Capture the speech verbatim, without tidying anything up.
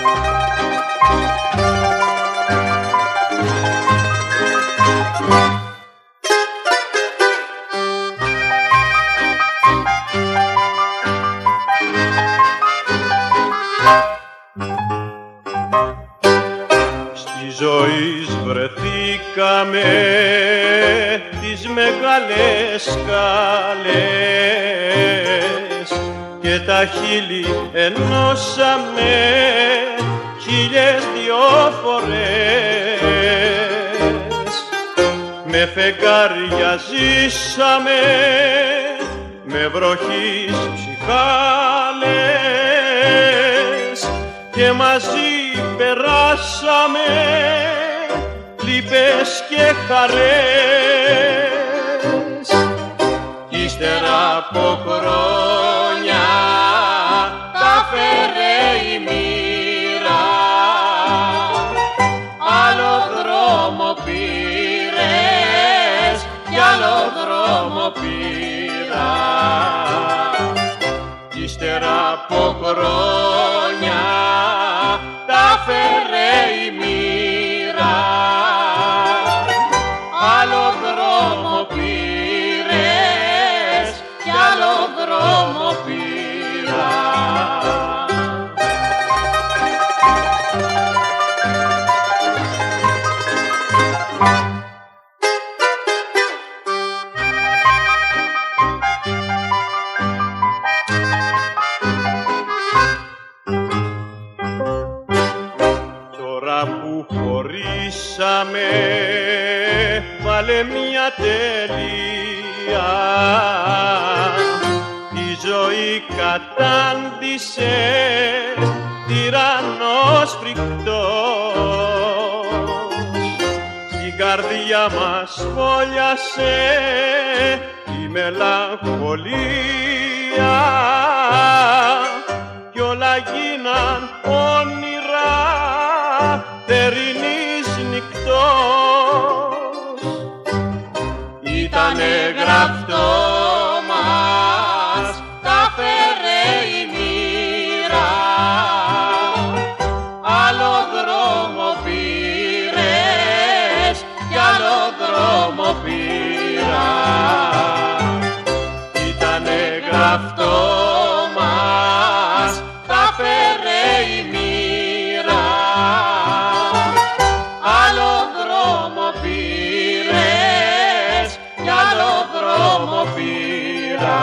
ζωής βρεθήκαμε τις μεγάλες σκάλες και τα χείλη ενώσαμε χίλιες δυο φορές. Με φεγγάρια ζήσαμε, με βροχείς ψυχάλες και μαζί περάσαμε λύπες και χαρές. Κι ύστερα από χρόνια τα φέρε η μοίρα, άλλο δρόμο πήρες κι άλλο δρόμο πήρα. Κι ύστερα από χρόνια τα φέρε η μοίρα, άλλο δρόμο πήρες κι άλλο δρόμο πήρα. Που χωρίσαμε βάλε μια τελεία, η ζωή κατάντησε τυραννός φρικτός. Στην καρδιά μας φόλιασε η μελαγχολία κι όλα γίναν όνειρα θερινής νυχτός. Ήτανε γραφτό μας, τα φέρε η μοίρα, άλλο δρόμο πήρες κι άλλο δρόμο πήρα. Ήτανε γραφτό μας, τα φέρε η μοίρα, άλλο δρόμο πήρες κι άλλο δρόμο πήρα.